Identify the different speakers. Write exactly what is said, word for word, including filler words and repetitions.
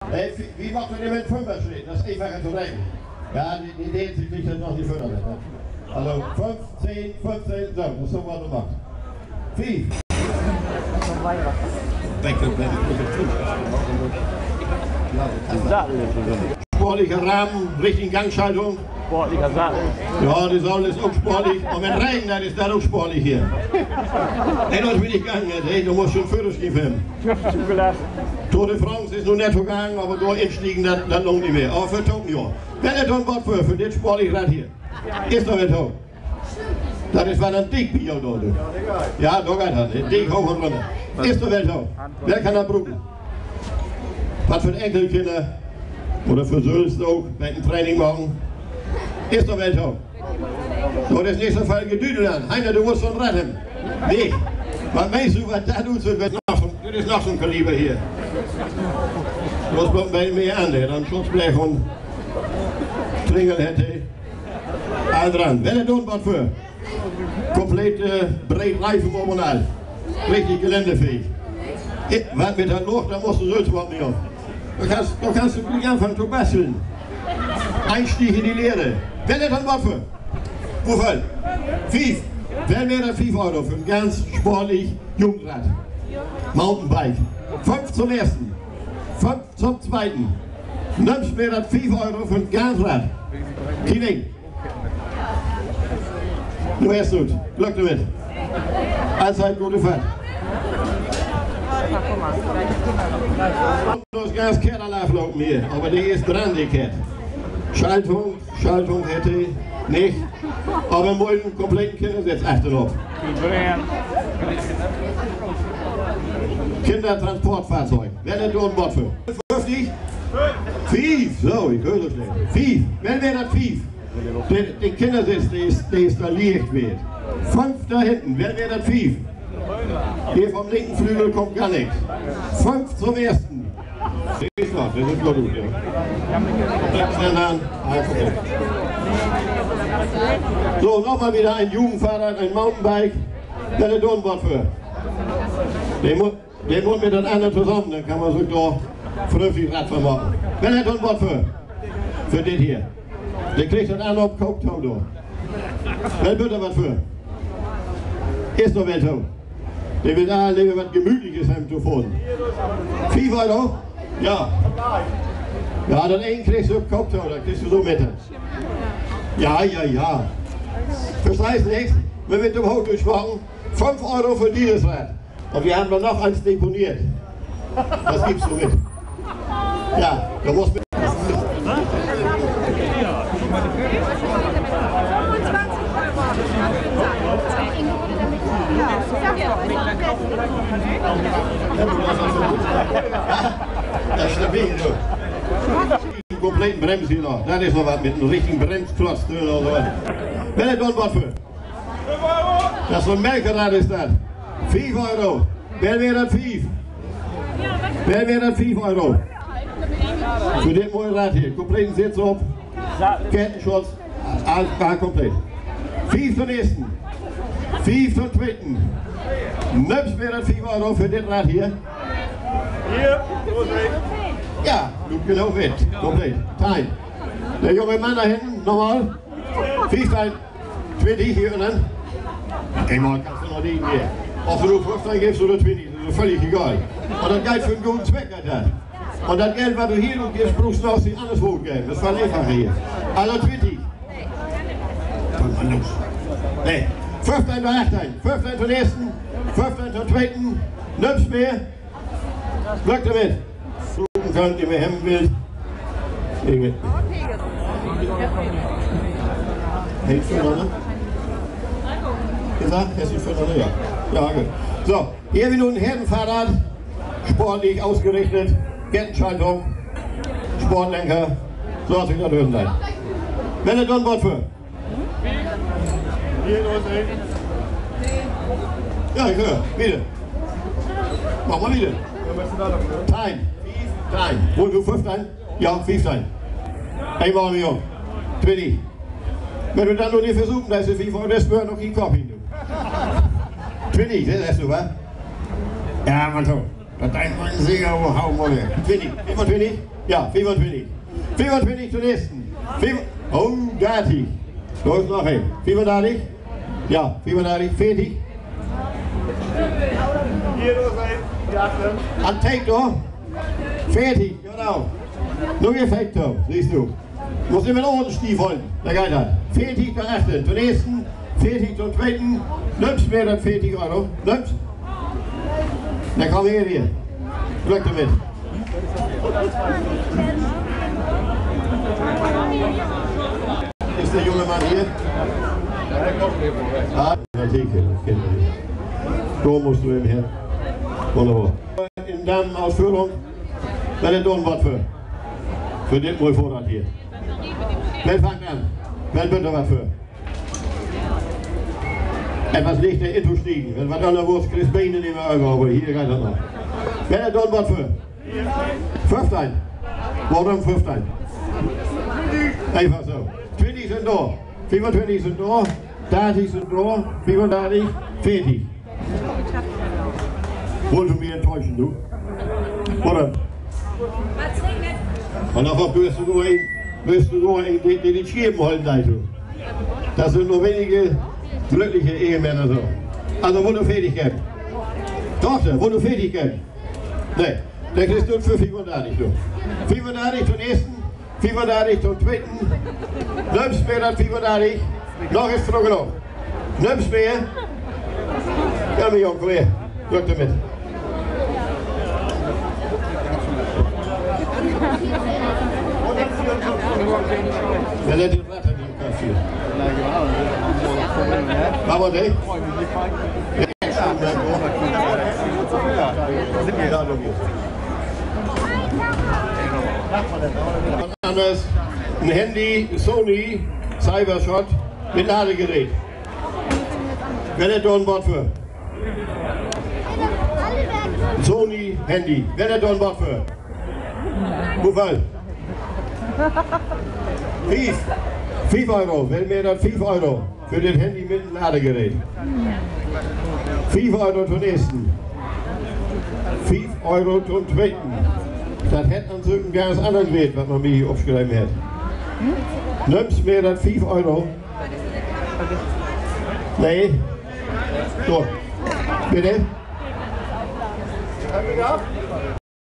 Speaker 1: Hey, wie macht man denn mit Fünfer steht? Das ist einfacher zu rechnen. Ja, die, die Idee sich nicht, dass noch die Fünfer mit. Also fünf, zehn, fünfzehn, so, das ist so, was du machst. Vieh. Sportlicher Rahmen, richtigen Gangschaltung.
Speaker 2: Sportlicher Sattel.
Speaker 1: Ja, die Sonne ist auch sportlich. Und wenn Regen dann ist das auch sportlich hier. Ey, das bin ich gegangen, ey. Du musst schon Führerschein filmen.
Speaker 2: Zugelassen.
Speaker 1: Tour de France ist nur netto gegangen, aber da instiegen, das, das lohnt nicht mehr. Aber für Tokio. Wenn er dann was für, für den sportlichen Rad hier. Ist doch nicht hoch. Das ist war ein dick Bier dort. Ja, da geht das. Dick hoch und runter. Ist doch nicht hoch. Wer kann das brauchen? Was für Enkelkinder oder für Sülst auch, wenn ein Training machen. Ist doch nicht hoch. So, das nächste Fall gedüdelt an. Heiner, du musst schon retten. Nee. Was meinst du, was da tut, wird noch so, das ist noch so ein Kaliber hier. Das bleibt bei mir an, dann Schutzblech und Tringel hätte. All dran. Wenn er tun was für. Komplett äh, breit Reifen hormonal. Richtig geländefähig. Was mit der Luft, da musst du so überhaupt nicht auf. Da kannst, da kannst du gleich anfangen zu basteln. Einstieg in die Lehre. Wenn er dann was für. Wofür? Fief. Wer wäre fünf Euro für ein ganz sportlich Jugendrad? Mountainbike. fünf zum ersten. fünf zum zweiten. Nimmst mir das fünf Euro für ein Gasrad. Kidding. Du hörst gut. Glück damit. Allzeit gute Fahrt. Das ganz Ketterlauf laufen hier, aber die ist dran, die Kette. Schaltung, Schaltung hätte nicht, aber im einen kompletten Kindersitz achten auf. Kindertransportfahrzeug. Wer denn da ein Bord für? fünfzig? Fief! So, ich höre so schnell. Fief! Wer wäre das Fief? Der, der Kindersitz, der ist, der ist da liegt wird. Fünf da hinten. Wer wäre das Fief? Hier vom linken Flügel kommt gar nichts. Fünf zum ersten. Das ist noch, das ist noch gut, ja. So, nochmal wieder ein Jugendfahrrad, ein Mountainbike. Der hat da ein Wort für. Den muss, den muss mit den anderen zusammen, dann kann man sich da vernünftig Rad vermachen. Wer hat da ein Wort für? Für den hier. Der kriegt dann einen auf den Kopfton da. Wer wird da was für? Ist doch wer so. Der will da lieber was Gemütliches haben zu fahren. fünf Euro? Ja. Ja, dann einen kriegst du auf den Kopfton, dann kriegst du so mit. Ja, ja, ja. Verstehst du nichts? Wenn wir mit dem Auto durchmachen, fünf Euro für dieses Rad. Und wir haben dann noch eins deponiert. Das gibst du mit. Ja, da muss mit. Das ist stabil, du. Einen kompletten Brems hier noch. Das ist noch was mit einem richtigen Bremsklotz drin oder so was. Wer hat da was für? Das ist so ein Melkerrad ist das. fünf Euro. Wer wäre das fünf? Wer wäre das fünf Euro? Für den neuen Rad hier. Kompletten Sitz auf. Kettenschutz. Alles gar komplett. fünf zum nächsten. fünf zum zweiten. Nimmst mir das fünf Euro für den Rad hier? Hier, ja, du genau mit. Komplett. Teil. Der junge Mann da hinten, nochmal. fünf Teil. zwanzig hier und dann. Einmal kannst du noch liegen hier. Ob du fünfzehn gibst oder zwanzig, das ist völlig egal. Und das Geld für einen guten Zweck hat das. Und das Geld, was du hier und gibst, brauchst du aus dem anderswo Geld. Das war einfacher hier. Also zwanzig. Komm mal los. Nee. fünfzehn bei achtzehn. fünfzehn zum ersten. fünfzehn zum zweiten. Nimmst mehr. Glück damit. Suchen könnt, ihr mir hemmen will. Leg mit. Hältst du noch, ne? Gesagt, hättest du für ja. Ja, gut. So, hier wieder ein Herrenfahrrad. Sportlich ausgerichtet. Kettenschaltung. Sportlenker. So hat sich das hören sein. Wenn ihr da ein Wort für? Ja, ich höre. Wieder. Mach mal wieder. Time. Time. Wollen du fünfzehn? Ja, fünfzehn. Einmal mir um. zwanzig. Wenn du dann noch nicht versuchen, da ist es wie vor, das wäre noch kein Kopf hin. zwanzig, das hast du, wa? Ja, man so. Das denkt man sich aber hauen wir weg. zwanzig, fünfundzwanzig? Ja, fünfundzwanzig. fünfundzwanzig zum nächsten. Oh, dreißig. Da ist noch ein. fünfunddreißig? Ja, fünfunddreißig. vierzig?
Speaker 2: Hier los ein.
Speaker 1: An Take da. vierzig, genau. Nur gefällt da, siehst du. Muss immer noch unten Stief halten. Da geht das. vierzig zum ersten. Zum nächsten. vierzig zum zweiten. Nimmst mir dann vierzig Euro. Nimmst? Dann komm her hier. Glück damit. Ist der junge Mann hier? Ah, der Theke, das kennen wir nicht. So musst du eben her. Wunderbar. In der Ausführung, wenn er tun was für. Für den Mobil-Fon hier. Wer fängt an? Wer bitte was für? Etwas nicht der Intro stiegen. Wenn wir dann der Wurst kriegst, Beine nehmen wir über, aber hier geht das noch. Wer hat tun was für? fünfzehn. Warum fünfzehn? Einfach so. zwanzig sind da. fünfundzwanzig sind da. dreißig sind da. fünfunddreißig. vierzig. Wolltest du mich enttäuschen, du? Oder? Und davon wirst du nur in, wirst du nur in die, die, die Schieben halten, du. Das sind nur wenige glückliche Ehemänner so. Also, wo du fertig gehst. Tochter, wo du fertig gehst. Ne, der kriegst du für fünfunddreißig, du. fünfunddreißig zum nächsten, fünfunddreißig zum zweiten. Nimmst mir dann fünfunddreißig. Noch ist früh genug. Nimmst mir. Ja, mein Junge, komm her. Glück damit. Wer lädt den Vater in den Kaffee? Machen wir das? Anders, ein Handy, Sony, Cybershot mit Ladegerät. Wer hat da ein Wort für? Sony, Handy. Wer hat da ein Wort für? Wofür? fünf. fünf Euro. Wer mir dann fünf Euro für das Handy mit dem Ladegerät? fünf Euro zum nächsten. fünf Euro zum zweiten. Das hätte man so ein ganz anderes Wert, was man mir hier aufgeschrieben hat. Nimmst mir dann fünf Euro? Nee. So. Bitte?